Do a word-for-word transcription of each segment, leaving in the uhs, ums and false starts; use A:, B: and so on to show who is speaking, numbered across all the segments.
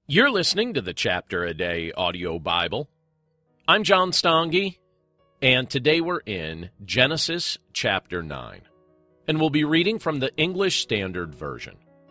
A: You're listening to the Chapter a Day audio Bible. I'm John Stange, and today we're in Genesis chapter nine, and we'll be reading from the English Standard Version.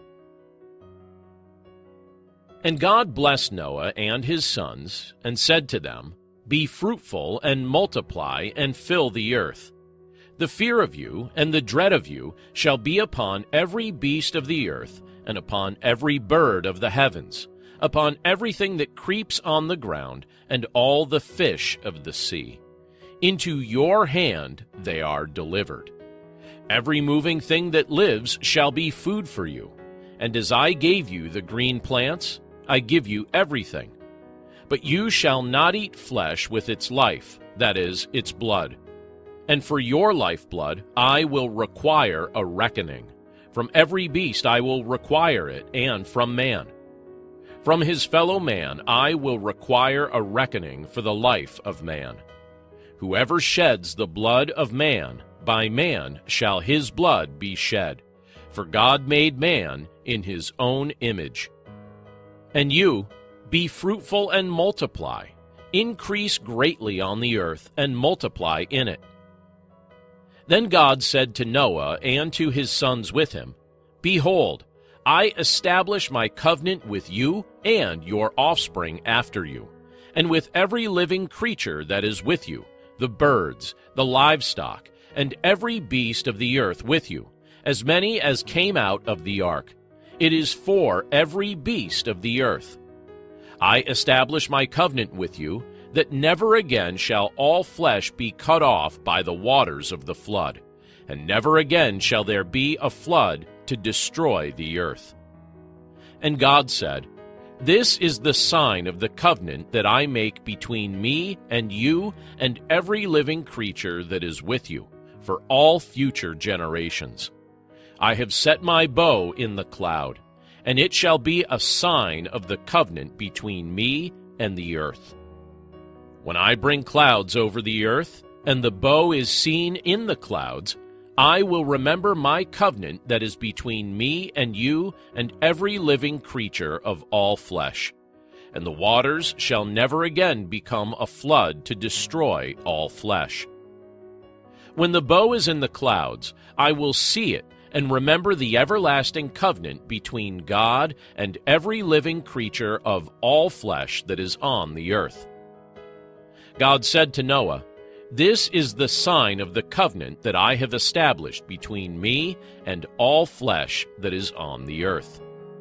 A: And God blessed Noah and his sons, and said to them, Be fruitful and multiply and fill the earth. The fear of you and the dread of you shall be upon every beast of the earth, and upon every bird of the heavens, upon everything that creeps on the ground, and all the fish of the sea. Into your hand they are delivered. Every moving thing that lives shall be food for you. And as I gave you the green plants, I give you everything. But you shall not eat flesh with its life, that is, its blood. And for your lifeblood I will require a reckoning. From every beast I will require it, and from man. From his fellow man I will require a reckoning for the life of man. Whoever sheds the blood of man, by man shall his blood be shed. For God made man in his own image. And you, be fruitful and multiply, increase greatly on the earth, and multiply in it. Then God said to Noah and to his sons with him, Behold, I establish my covenant with you and your offspring after you, and with every living creature that is with you, the birds, the livestock, and every beast of the earth with you, as many as came out of the ark. It is for every beast of the earth. I establish my covenant with you, that never again shall all flesh be cut off by the waters of the flood, and never again shall there be a flood to destroy the earth. And God said, This is the sign of the covenant that I make between me and you and every living creature that is with you, for all future generations. I have set my bow in the cloud, and it shall be a sign of the covenant between me and the earth. When I bring clouds over the earth, and the bow is seen in the clouds, I will remember my covenant that is between me and you and every living creature of all flesh. And the waters shall never again become a flood to destroy all flesh. When the bow is in the clouds, I will see it and remember the everlasting covenant between God and every living creature of all flesh that is on the earth. God said to Noah, This is the sign of the covenant that I have established between me and all flesh that is on the earth.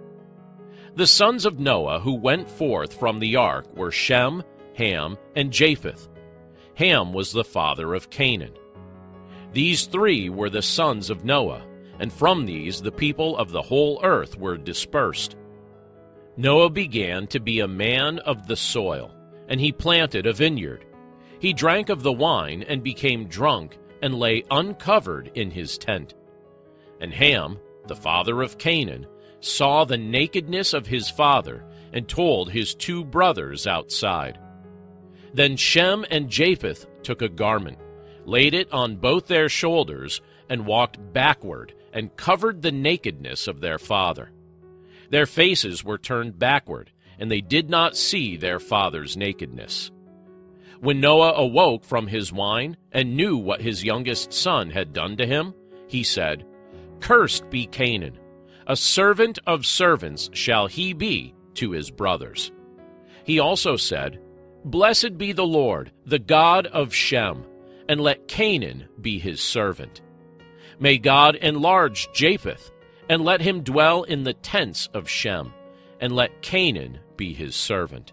A: The sons of Noah who went forth from the ark were Shem, Ham, and Japheth. Ham was the father of Canaan. These three were the sons of Noah, and from these the people of the whole earth were dispersed. Noah began to be a man of the soil, and he planted a vineyard. He drank of the wine and became drunk and lay uncovered in his tent. And Ham, the father of Canaan, saw the nakedness of his father and told his two brothers outside. Then Shem and Japheth took a garment, laid it on both their shoulders, and walked backward and covered the nakedness of their father. Their faces were turned backward, and they did not see their father's nakedness. When Noah awoke from his wine and knew what his youngest son had done to him, he said, Cursed be Canaan, a servant of servants shall he be to his brothers. He also said, Blessed be the Lord, the God of Shem, and let Canaan be his servant. May God enlarge Japheth, and let him dwell in the tents of Shem, and let Canaan be his servant.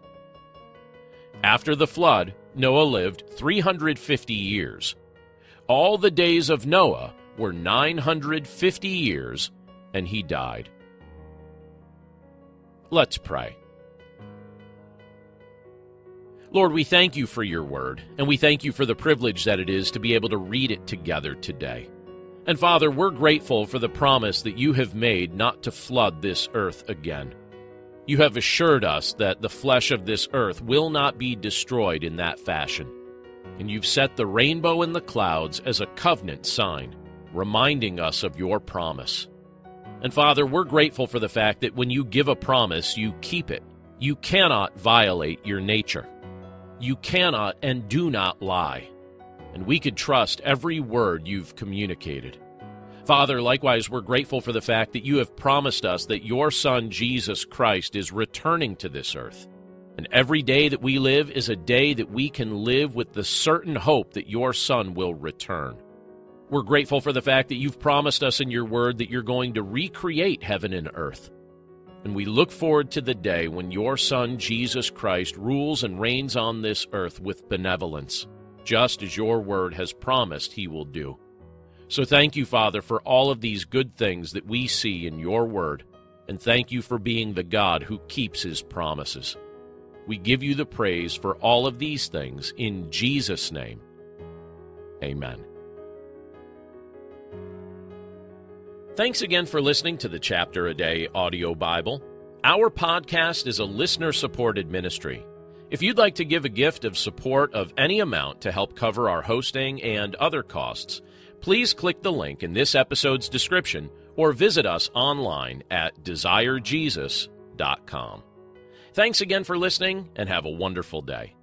A: After the flood, Noah lived three hundred fifty years. All the days of Noah were nine hundred fifty years, and he died. Let's pray. Lord, we thank you for your word, and we thank you for the privilege that it is to be able to read it together today. And Father, we're grateful for the promise that you have made not to flood this earth again. You have assured us that the flesh of this earth will not be destroyed in that fashion. And you've set the rainbow in the clouds as a covenant sign, reminding us of your promise. And Father, we're grateful for the fact that when you give a promise, you keep it. You cannot violate your nature. You cannot and do not lie. And we could trust every word you've communicated. Father, likewise, we're grateful for the fact that you have promised us that your Son, Jesus Christ, is returning to this earth. And every day that we live is a day that we can live with the certain hope that your Son will return. We're grateful for the fact that you've promised us in your word that you're going to recreate heaven and earth. And we look forward to the day when your Son, Jesus Christ, rules and reigns on this earth with benevolence, just as your word has promised he will do. So thank you, Father, for all of these good things that we see in your word, and thank you for being the God who keeps his promises. We give you the praise for all of these things in Jesus' name. Amen. Thanks again for listening to the Chapter a Day Audio Bible. Our podcast is a listener-supported ministry. If you'd like to give a gift of support of any amount to help cover our hosting and other costs, please click the link in this episode's description or visit us online at desire jesus dot com. Thanks again for listening, and have a wonderful day.